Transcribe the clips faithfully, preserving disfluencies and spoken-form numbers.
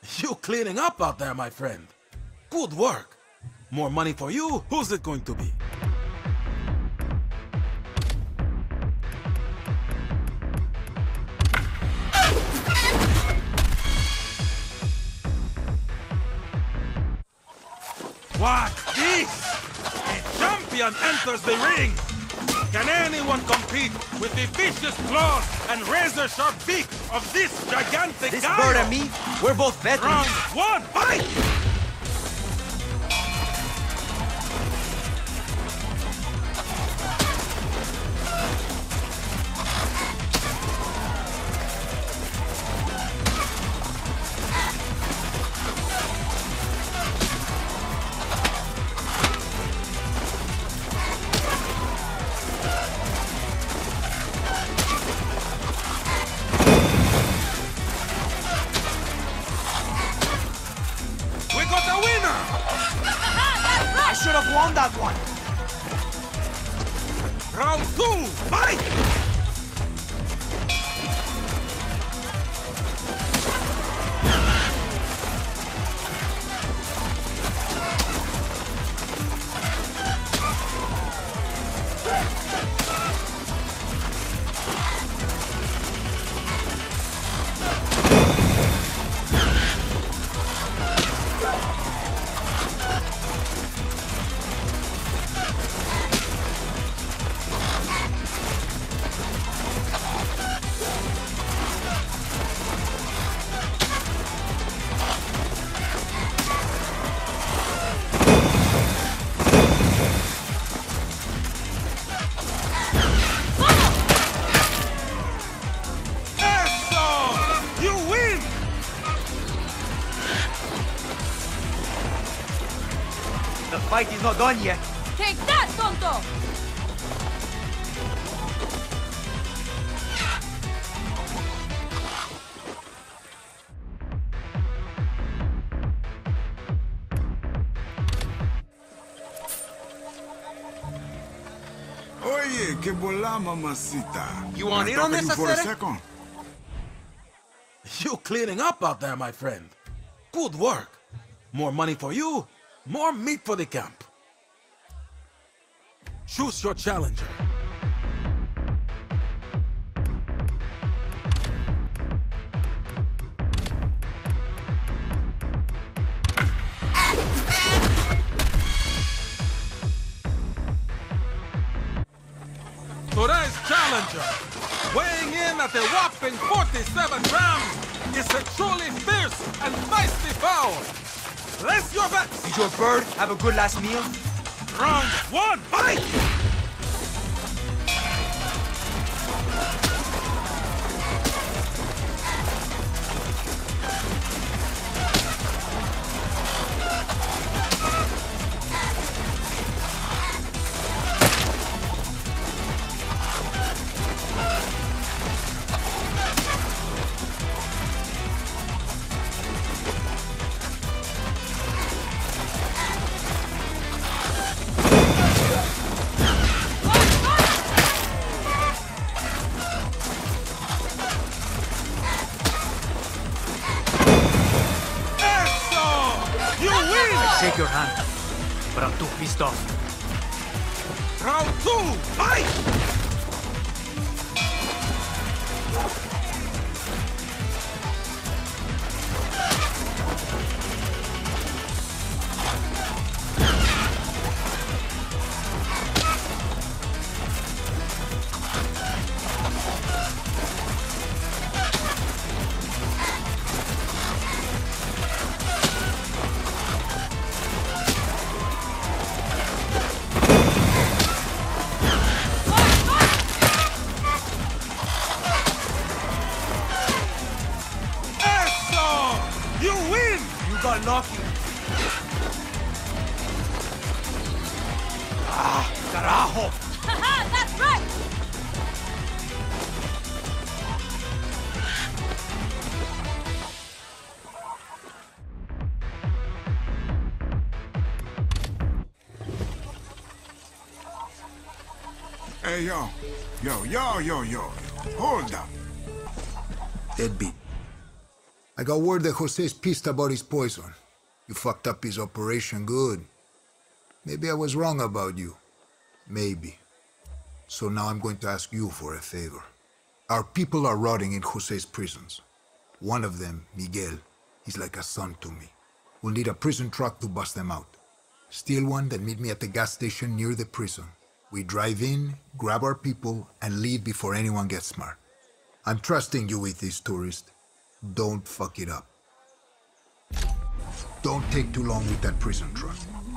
You cleaning up out there, my friend. Good work. More money for you? Who's it going to be? What this? A champion enters the ring! Can anyone compete with the vicious claws and razor-sharp beak of this gigantic This guy? bird and me, we're both veterans. Round one, fight! I should have won that one. Round two, fight! The fight is not done yet. Take that, tonto! Oye, que bola, mamacita. You want in Can I on talk this, to you for a Acere? second? You cleaning up out there, my friend. Good work. More money for you, more meat for the camp. Choose your challenger. Today's challenger, weighing in at a whopping forty-seven grams, is a truly fierce and feisty fowl. Place your bets. Did your bird have a good last meal? Round one, fight! Shake your hand, but I'm too pissed off. Round two, fight! got lucky. Ah, carajo! Haha, that's right! Hey, yo. Yo, yo, yo, yo. Hold up. Deadbeat. I I got word that Jose's pissed about his poison. You fucked up his operation good. Maybe I was wrong about you. Maybe. So now I'm going to ask you for a favor. Our people are rotting in Jose's prisons. One of them, Miguel, he's like a son to me. We'll need a prison truck to bust them out. Steal one, then meet me at the gas station near the prison. We drive in, grab our people, and leave before anyone gets smart. I'm trusting you with this, tourist. Don't fuck it up. Don't take too long with that prison truck.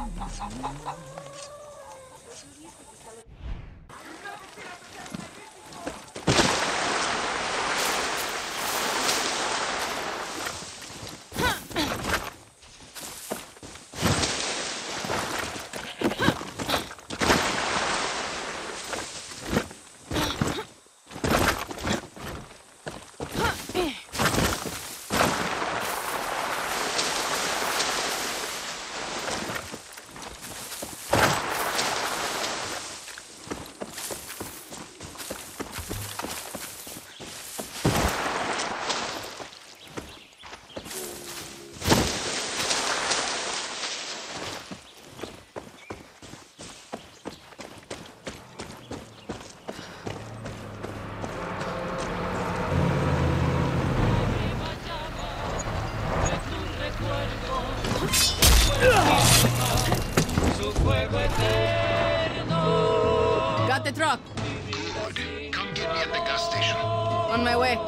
Got the truck. Good. Come get me at the gas station. On my way.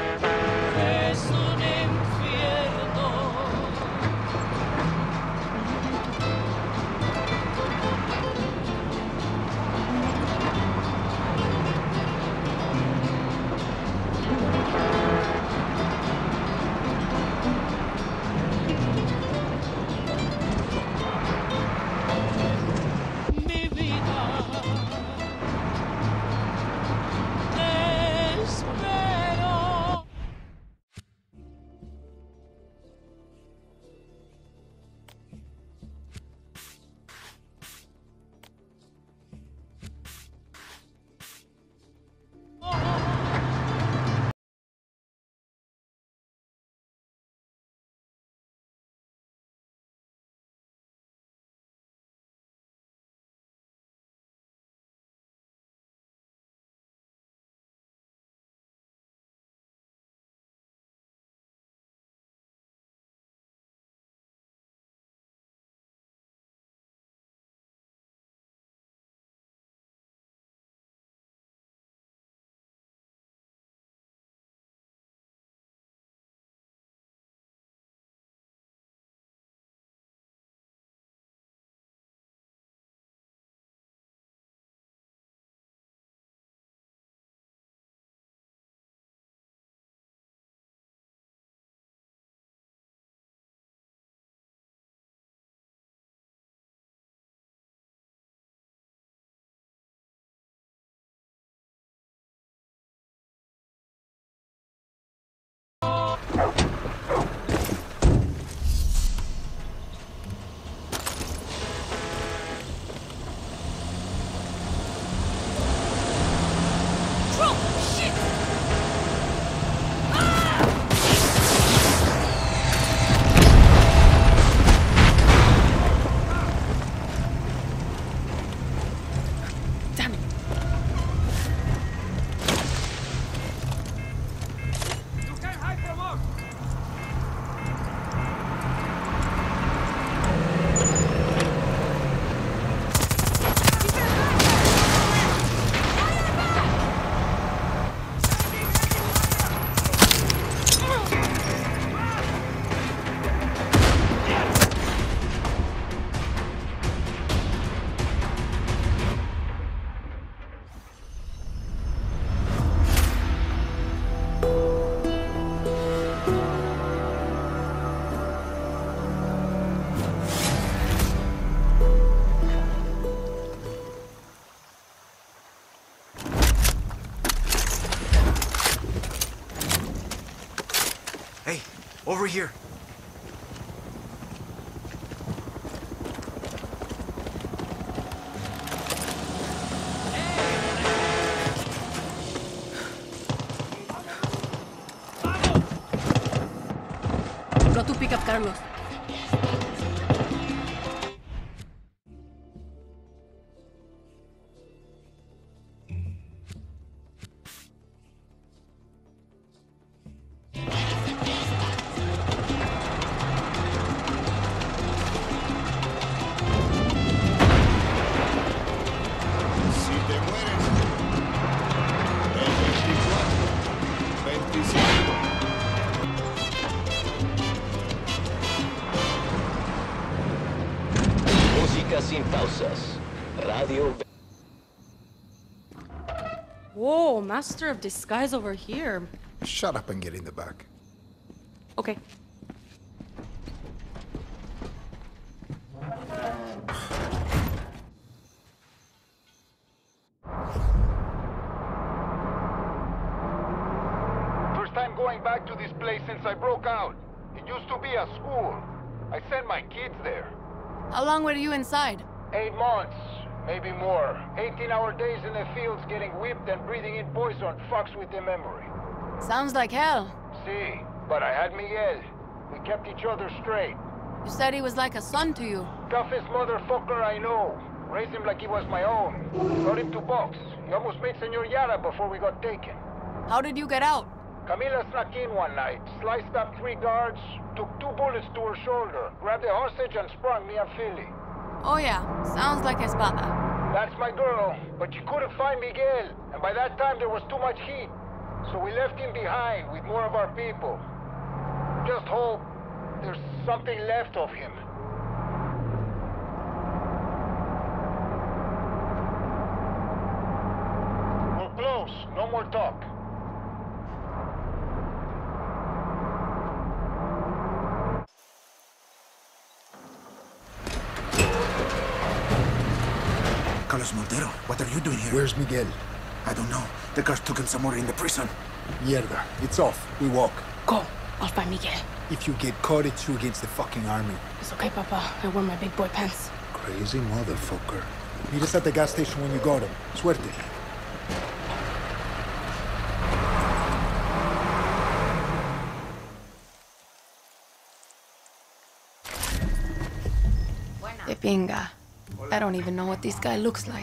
Hey, over here. Go to pick up Carlos. Sin pausas. Radio. Whoa, Master of Disguise over here. Shut up and get in the back. Okay. First time going back to this place since I broke out. It used to be a school. I sent my kids there. How long were you inside? Eight months, maybe more. eighteen hour days in the fields getting whipped and breathing in poison fucks with the memory. Sounds like hell. See, but I had Miguel. We kept each other straight. You said he was like a son to you. Toughest motherfucker I know. Raised him like he was my own. Brought him to box. He almost made Senor Yara before we got taken. How did you get out? Camila snuck in one night, sliced up three guards, took two bullets to her shoulder, grabbed a hostage and sprung me and Philly. Oh yeah, sounds like Espada. That's my girl, but she couldn't find Miguel, and by that time there was too much heat. So we left him behind with more of our people. Just hope there's something left of him. We're close, no more talk. Carlos Montero, what are you doing here? Where's Miguel? I don't know. The guards took him somewhere in the prison. Mierda. It's off. We walk. Go. I'll find Miguel. If you get caught, it's you against the fucking army. It's okay, Papa. I wear my big boy pants. Crazy motherfucker. Meet us at the gas station when you got him. Suerte. De pinga. I don't even know what this guy looks like.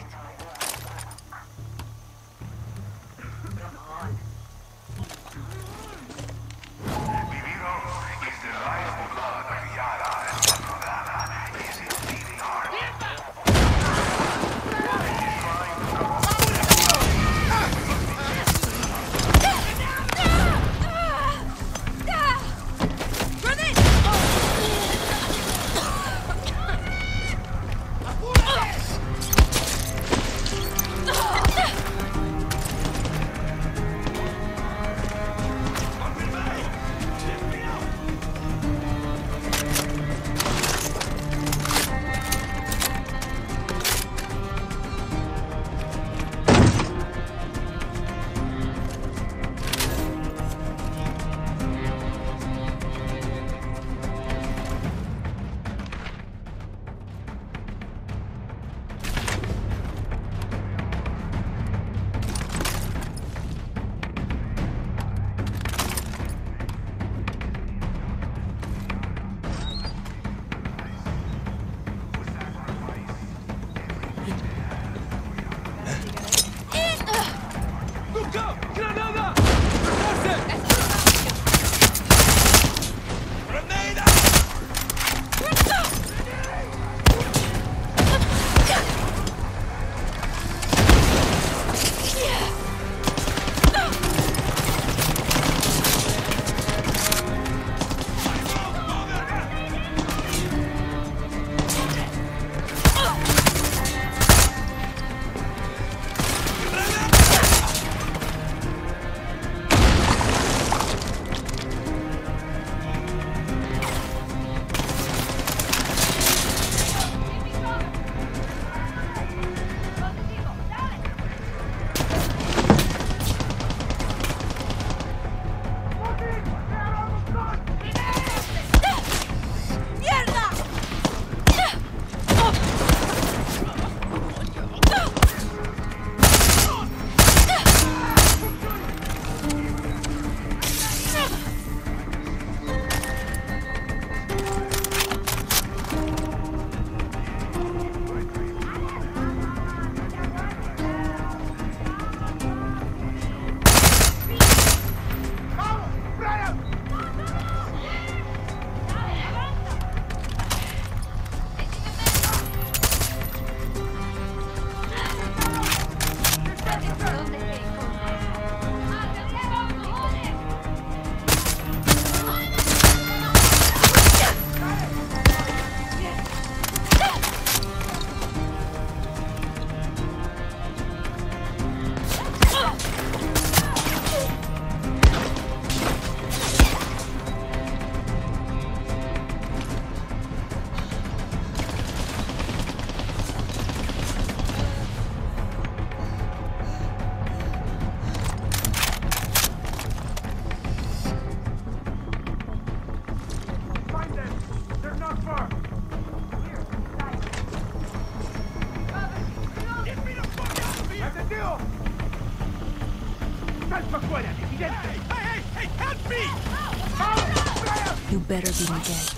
You better be Miguel.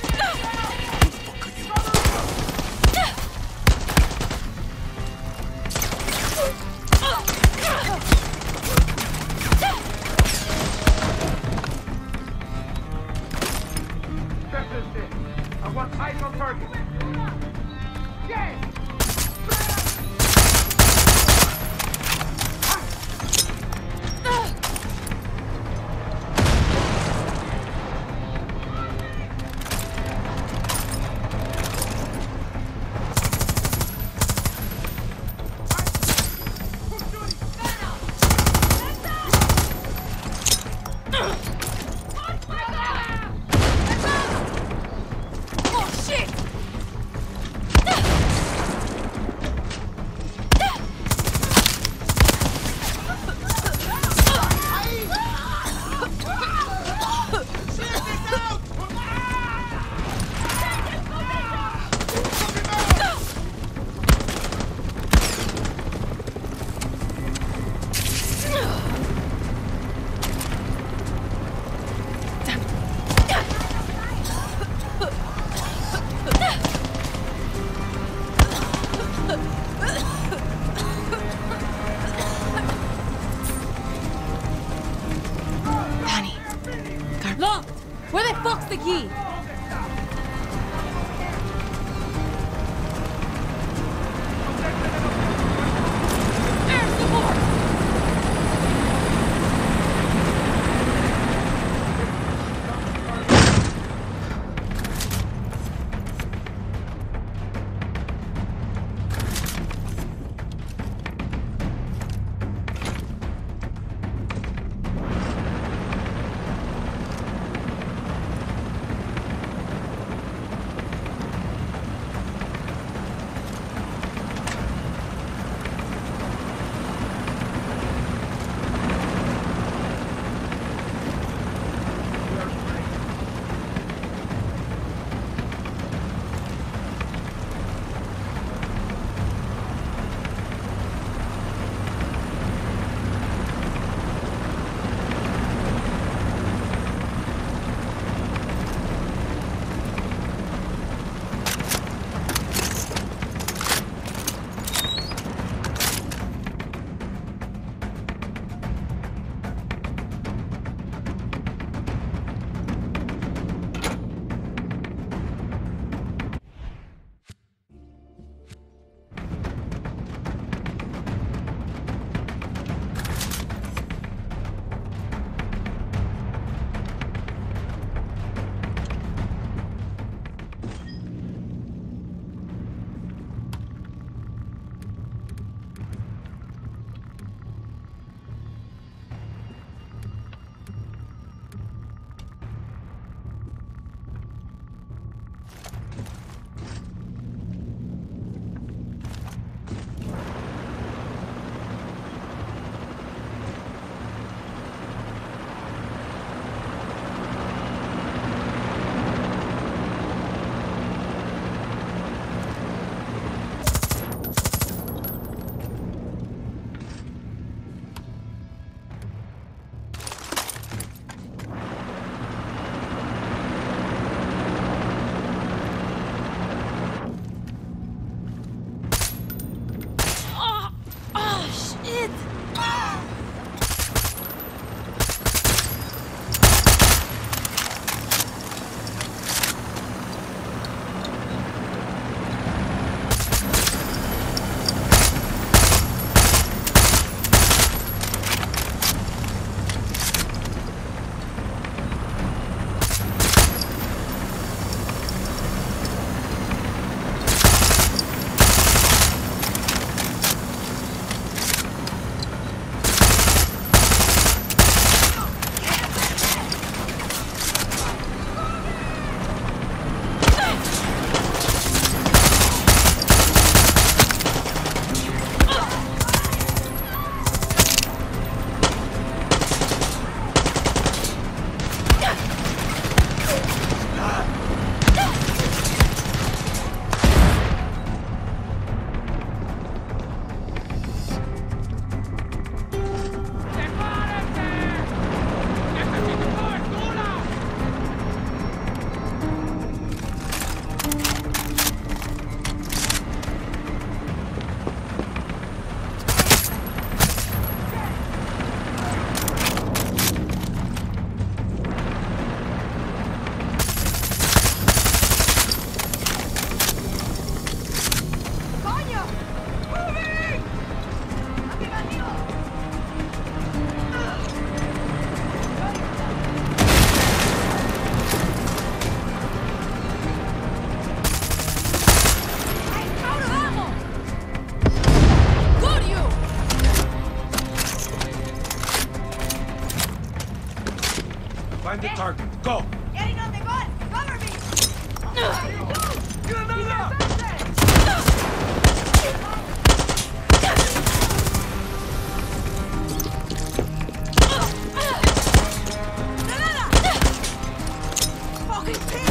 I want eyes on target. Yes! Find the target. Go! Getting on the gun! Cover me! Fucking pig!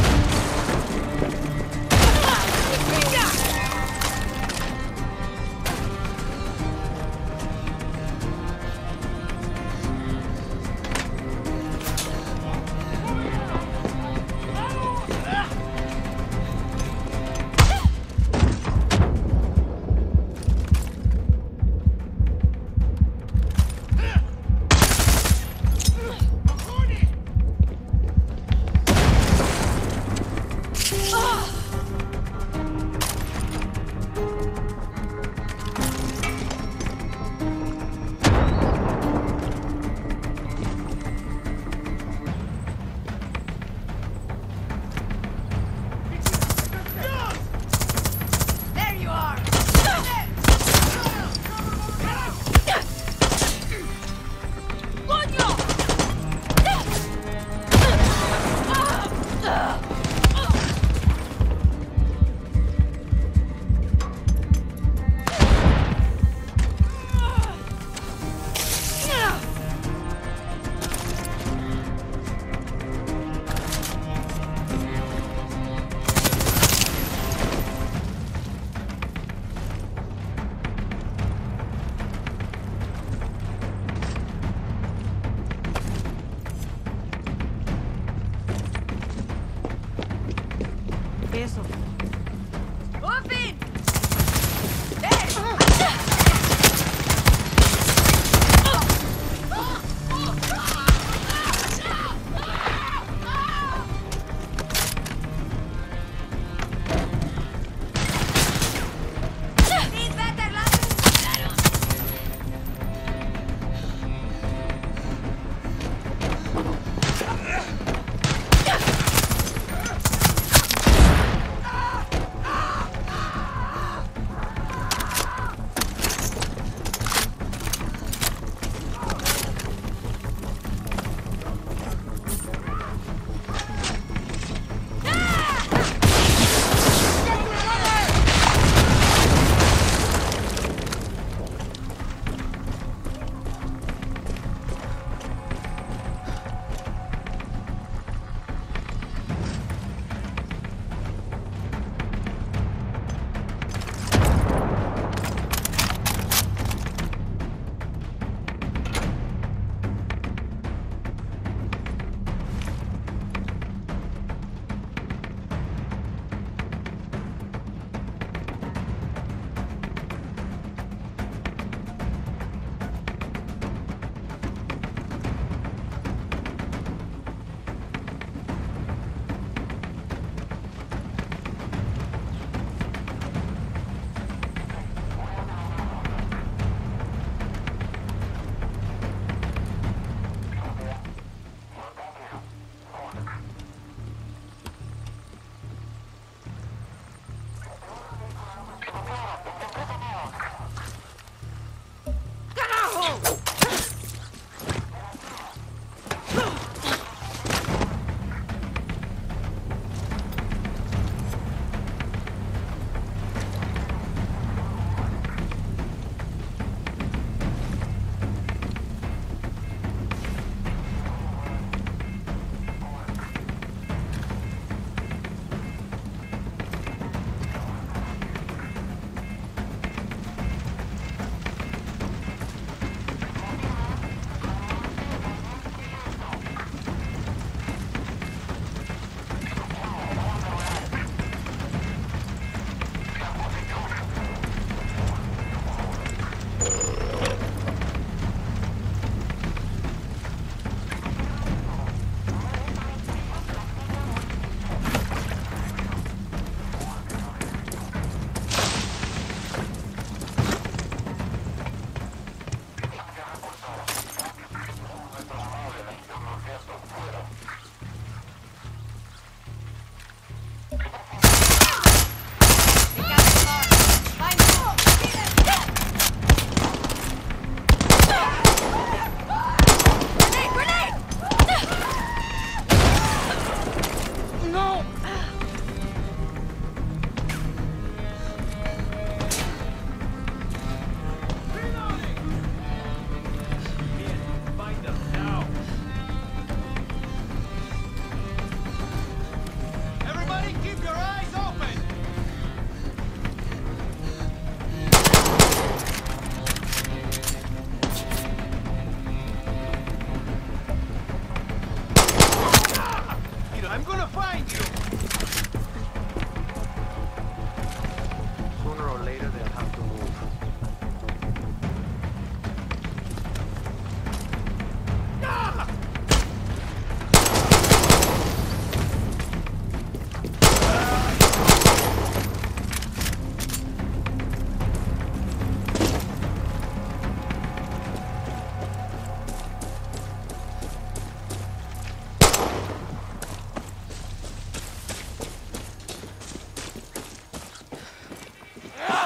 Eso. ¡Open!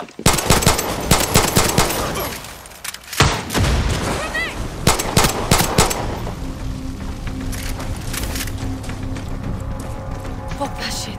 Fuck that shit.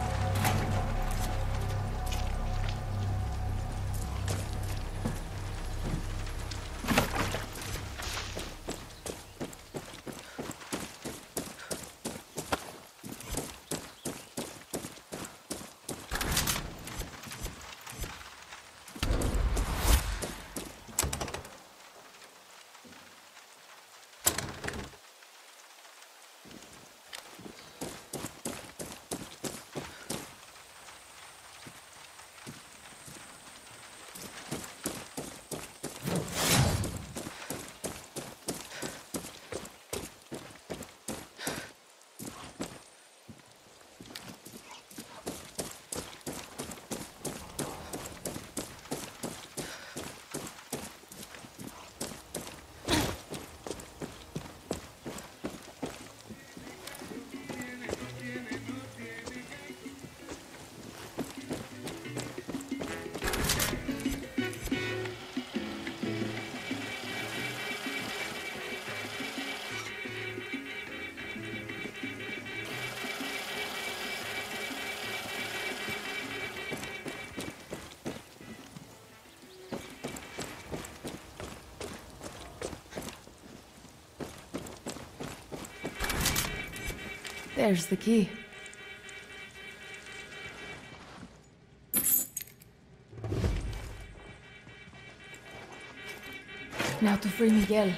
There's the key. Now to free Miguel.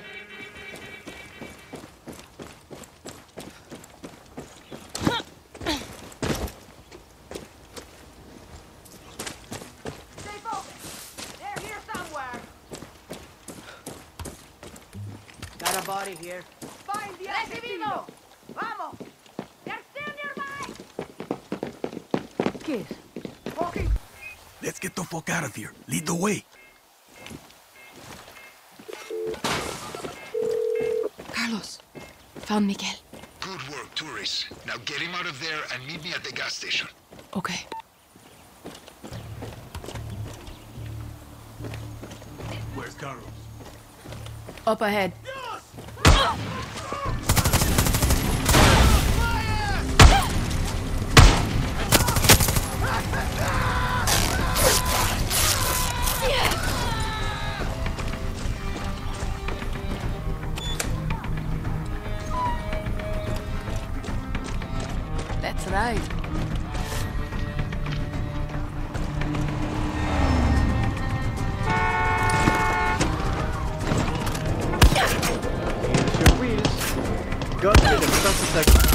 Stay focused. They're here somewhere. Got a body here. Find the asesino. Vamos. They're still nearby. Kid. Walking. Let's get the fuck out of here. Lead the way. Carlos. Found Miguel. Good work, tourists. Now get him out of there and meet me at the gas station. Okay. Where's Carlos? Up ahead. That's right. Here's your wheels. Got rid of suspect.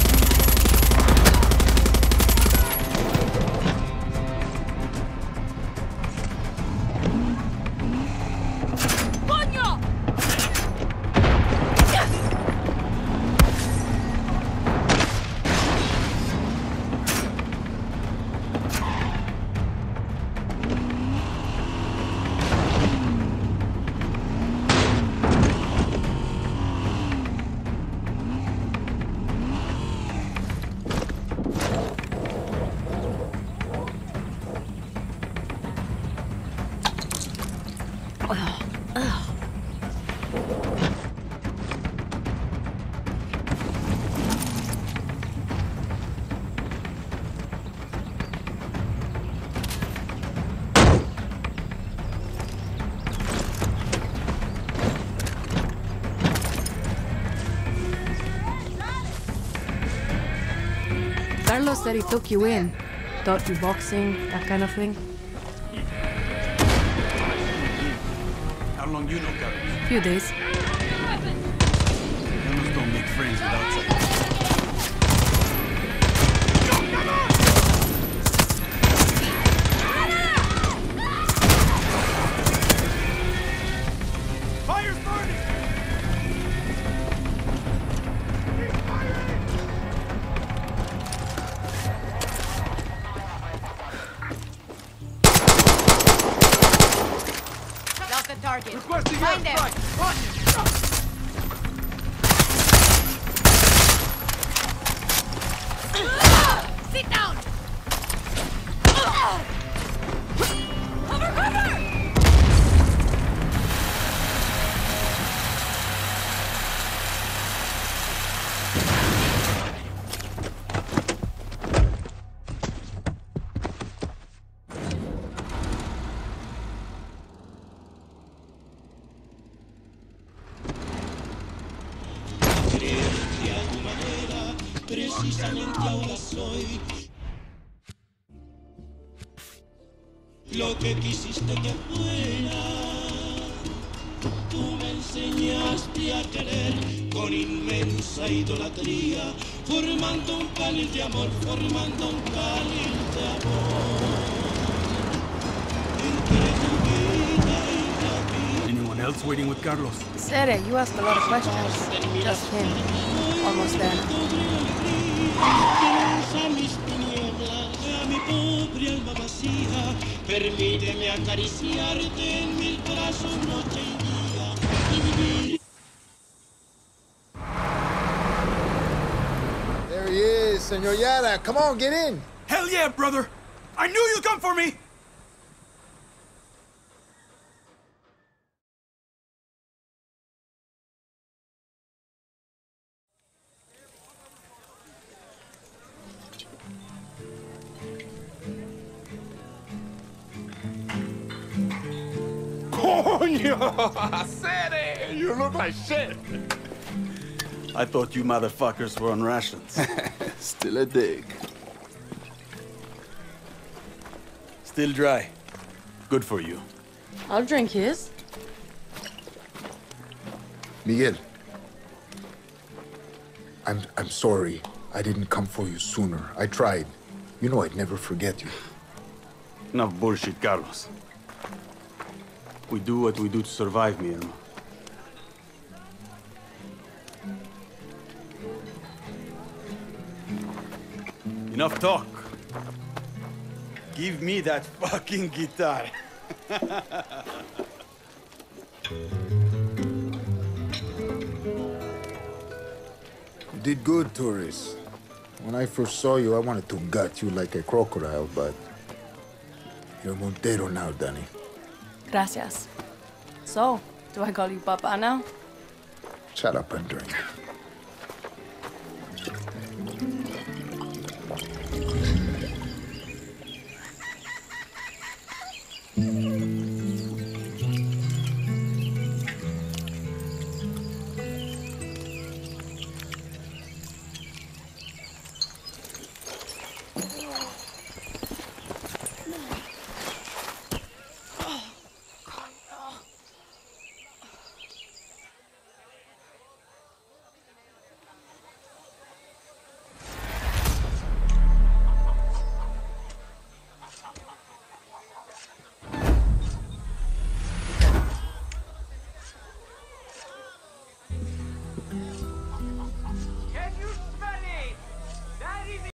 Carlos said he took you in. Taught you boxing, that kind of thing. How long you know Carlos? Few days. Humans don't make friends with outsiders. Fire's burning! Lost the target. Requesting Find them. airstrike! On you! Sit down. precisamente ahora soy lo que quisiste que fuera. Tú me enseñaste a querer con inmensa idolatría, formando un cáliz de amor, formando un cáliz de amor. Entre tu vida y la vida. Anyone else waiting with Carlos? Sere, you ask a lot of questions. Just him. Almost there now. A mis tinieblas, a mi pobre alma vacía, permíteme acariciarte en mis brazos noche y día y vivir. There he is, Senor Yara. Come on, get in. Hell yeah, brother! I knew you'd come for me! Coño! Sere! You look like shit! I thought you motherfuckers were on rations. Still a dig. Still dry. Good for you. I'll drink his. Miguel. I'm I'm sorry. I didn't come for you sooner. I tried. You know I'd never forget you. Enough bullshit, Carlos. We do what we do to survive, mi hermano. Enough talk. Give me that fucking guitar. You did good, Torres. When I first saw you, I wanted to gut you like a crocodile, but you're Montero now, Danny. Gracias. So, do I call you Papa now? Shut up and drink.